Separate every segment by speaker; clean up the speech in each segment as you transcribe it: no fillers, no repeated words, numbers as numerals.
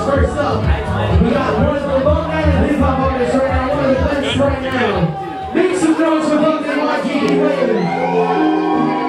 Speaker 1: First up, we got one of the Bone and hip hop artists right now, one of the best right now. Make some noise for Bone and Marquis.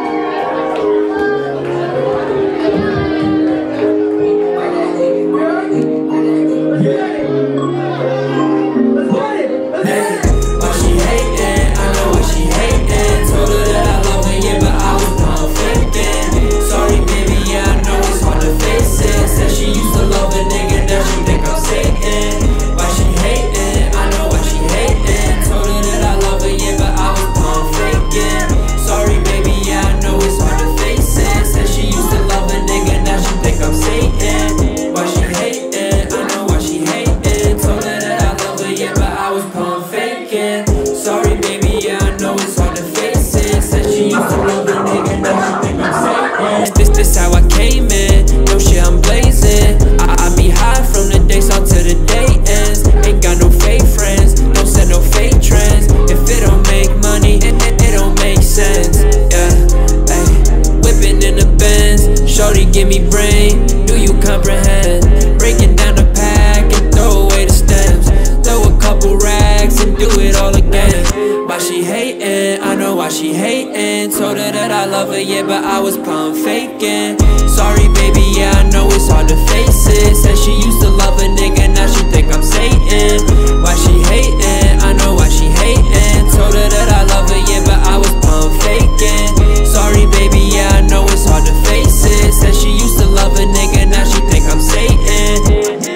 Speaker 2: This how I came in, no shit I'm blazing. I be high from the day start to the day ends. Ain't got no fake friends, don't set no fake trends. If it don't make money, it don't make sense. Yeah, ay. Whipping in the Benz, shorty give me brain, do you comprehend? Breaking down the pack and throw away the stems. Throw a couple rags and do it all again. Why she hating? I know why she hating. Told her that I love her, yeah, but I was pump faking. Sorry, baby, yeah, I know it's hard to face it. Said she used to love a nigga, now she think I'm Satan. Why she hating? I know why she hating. Told her that I love her, yeah, but I was pump faking. Sorry, baby, yeah, I know it's hard to face it. Said she used to love a nigga, now she think I'm Satan.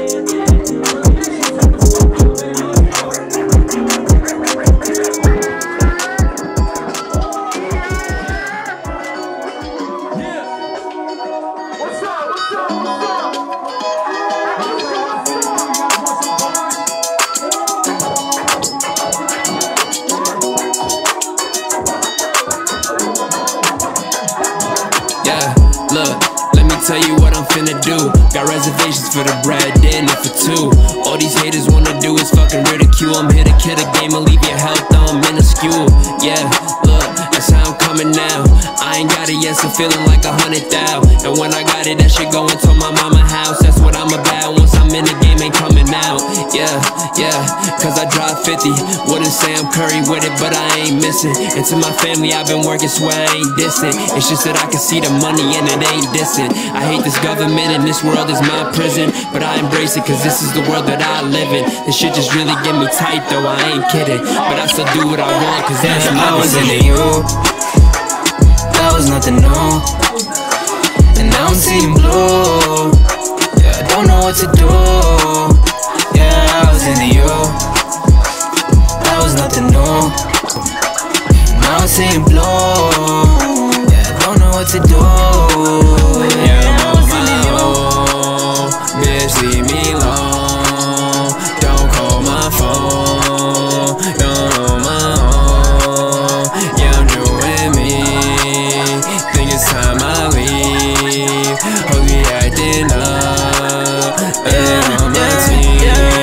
Speaker 2: Yeah, look, let me tell you what I'm finna do. Got reservations for the bread, dinner for two. All these haters wanna do is fucking ridicule. I'm here to kill the game and leave your health on minuscule. Yeah, look, that's how I'm coming now. I ain't got it yet, so feeling like 100,000. And when I got it, that shit going to my mama house. That's what I'm about. Once I'm in the game, ain't coming out. Yeah, yeah, cause I drive 50. Wouldn't say I'm Curry with it, but I ain't missing. And to my family, I've been working, swear I ain't distant. It's just that I can see the money and it ain't distant. I hate this government and this world is my prison, but I embrace it cause this is the world that I live in. This shit just really get me tight though, I ain't kidding. But I still do what I want cause that's
Speaker 3: I was into you, that was nothing new. And now I'm seeing blue. Yeah, I don't know what to do. Yeah, I was into you, that was nothing new. Now I'm seeing blue. Yeah, I don't know what to do. Yeah, I'm on my own. Bitch, leave me alone. Don't call my phone. You're on my own. Yeah, I'm doing me. Think it's time I leave. Hope you acting up. And on my team.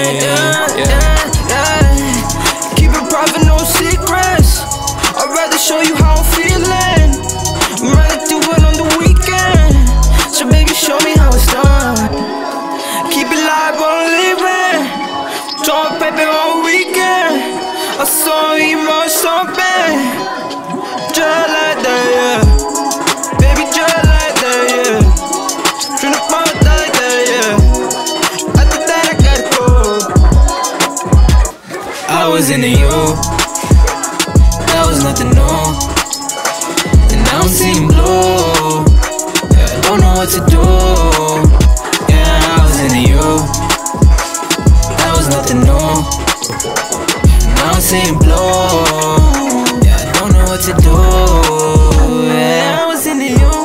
Speaker 3: Keep it private, no secrets. I'd rather show you how I'm feeling. I'd rather do it on the weekend. So baby, show me how it's done. Keep it live, won't leave it. Don't baby on weekend. I saw you more something. Just like that, yeah. Baby, just like that, yeah. Tryna find like that, yeah. After that, I gotta go. I was into you, that was nothing new. And now I'm seeing blue. Yeah, I don't know what to do. Yeah, I was into you, that was nothing new. Now I'm seeing blue. Yeah, I don't know what to do. Yeah, I was into you.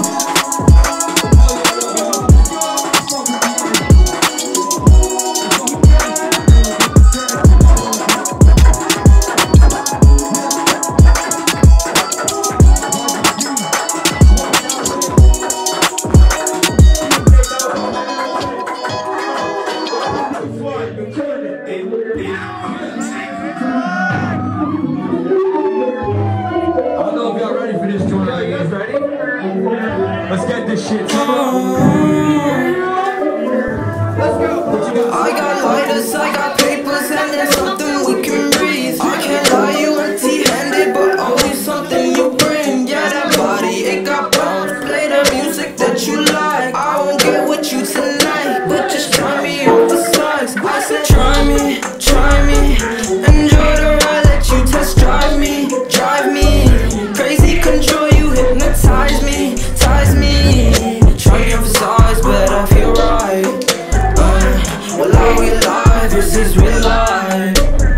Speaker 1: Let's get this shit. Let's go.
Speaker 3: I got lighters, I got papers, and there's something we can breathe. I can't lie, you empty-handed, but always something you bring. Yeah, that body, it got bounce. Play the music that you like. I won't get with you tonight, but just try me on the sides. I said try me, enjoy the ride, let you test drive me, crazy control, you hypnotize me, try me on for size, but I feel right. Well, are we live? This is real life.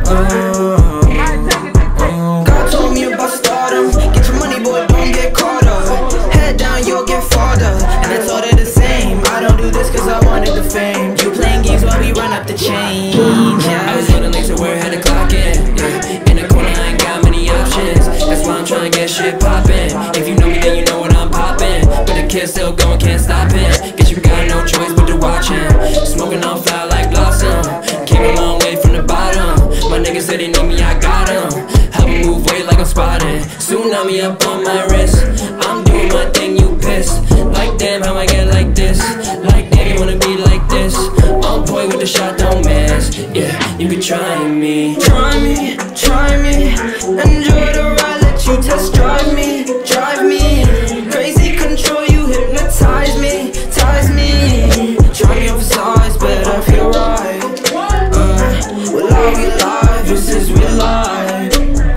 Speaker 3: God told me about stardom. Get your money, boy, don't get caught up. Head down, you'll get farther. And I told her the same. I don't do this cause I wanted the fame. You playing games while we run up the chain. I was running late to where I had to clock in. In the corner, I ain't got many options. That's why I'm trying to get shit poppin'. If you know me, then you know what I'm poppin'. But the kid's still going, can't stop it. Guess you got no choice but to watchin'. Smoking on fire like Blossom. Came a long way from the bottom. My niggas said they need me, I got them. Help me move weight like I'm spotting. Tsunami up on my wrist. I'm doing my thing, you pissed. Like damn, how I get like this? Like damn, you wanna be like this? On point with the shot, don't miss. Yeah, you can try me. Try me. Enjoy the ride, let you test drive me, crazy control, you hypnotize me, try me on for size, but I feel right. Well, are we live? This is real life.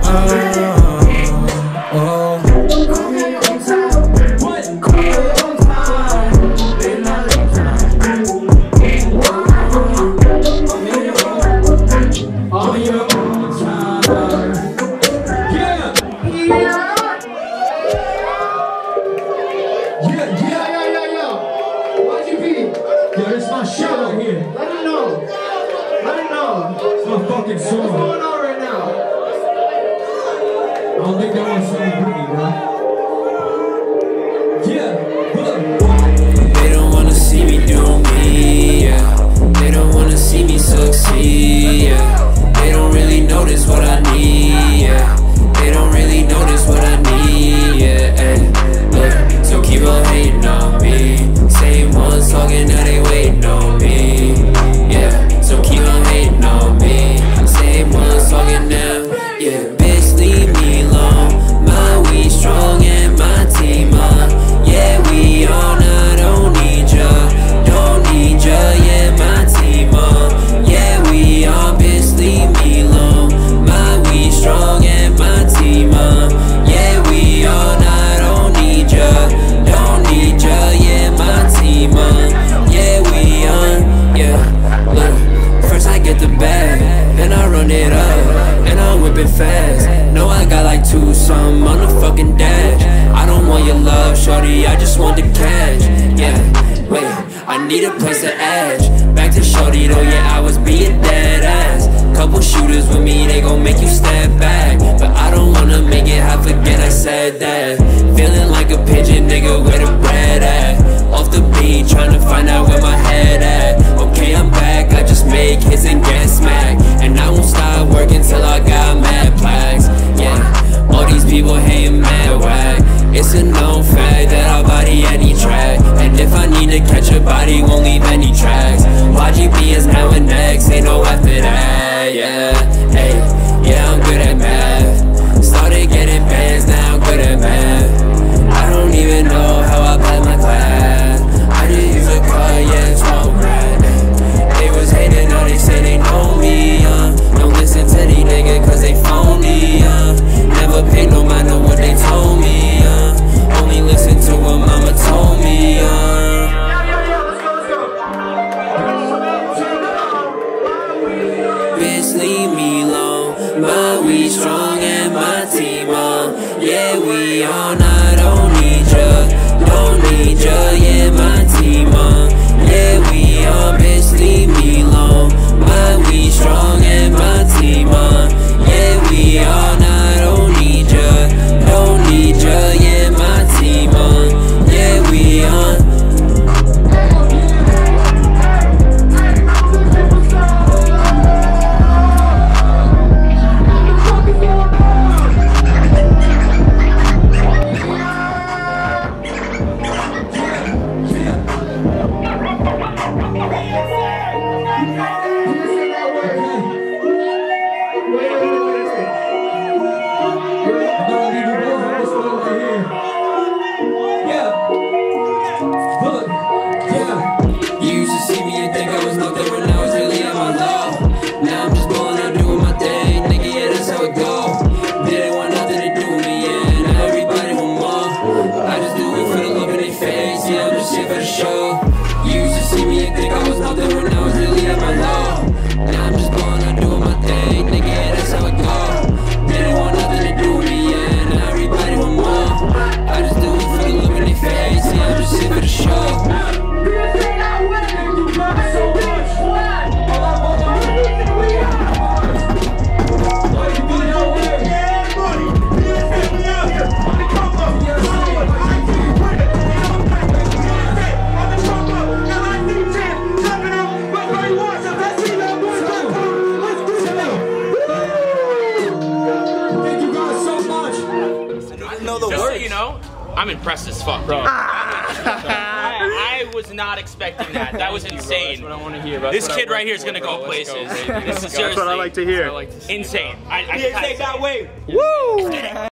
Speaker 1: What's going on right now? I don't think that one's so pretty, bro. Yeah,
Speaker 2: They don't wanna see me do me, yeah. They don't wanna see me succeed, yeah. They don't really notice what I need, yeah. They don't really notice what I need, yeah. Ay, look, so keep on hating on me. Same ones talking, now they waiting on me, yeah. So keep on hating on me. Same ones talking now, yeah. Bitch, leave me alone. My weed strong and my team on. Yeah, we on. I don't need ya, yeah. My team on. Yeah, we on. Bitch, leave me alone. My weed strong and my team on. Yeah, we on. I don't need ya, yeah. My team on. Yeah, we on. Yeah, look. First I get the bag, then I run it up, and I whip it fast. No, I got like 2-something on the fucking dash. I don't want your love, shorty, I just want the cash. Yeah, wait, I need a place to edge. Back to shorty though, yeah, I was being dead ass. Couple shooters with me, they gon' make you step back. But I don't wanna make it, I forget I said that. Feeling like a pigeon, nigga, where the bread at? Off the beat, tryna find out where my head at. Okay, I'm back, I just make hits and get smacked. And I won't stop working till I got mad plaques. Yeah, all these people hating mad whack. It's a known fact that I'll body any track. And if I need to catch a body, won't leave any tracks. YGP is now and next, ain't no after that, yeah. Hey, yeah, I'm good at math. Started getting bands, now I'm good at math. I don't even know how I pass my class. I just use a car, yeah, smoke rat. They was hating, now they say they know me, don't listen to these niggas cause they phony, never paid no mind on what they told me, only listen to what mama told me, Bitch, leave me alone. My weed strong and my team on. Yeah, we on. I don't need ya, yeah, my team on. Yeah, we on. Bitch, leave me alone. My weed strong and my team on. Yeah, we on. I don't need ya, yeah, my team on. Yeah, we on.
Speaker 1: say that word. Wait. I'm gonna leave you more on this one right here. Yeah. Look. Yeah.
Speaker 2: You used to see me and think I was locked up when I was really at my low. Now I'm just blowing out doing my thing, nigga, yeah, that's how it go. Didn't want nothing to do with me, yeah, now everybody want more. I just do it for the love in their face, yeah, I'm just here for the show. You used to see me and think I was nothing when I was really at my low. Now I'm just blowing out doing my thing, nigga, yeah, that's how it go. Didn't want nothing to do with me, yeah, now everybody want more. I just do it for the love in their face, yeah, I'm just here for the show.
Speaker 4: You know, I'm impressed as fuck, bro. I was not expecting that. That was insane. That's what I want to hear. This kid right here is gonna go places. This is seriously.
Speaker 5: That's what I like to hear.
Speaker 4: Insane.
Speaker 5: I say that way. Woo!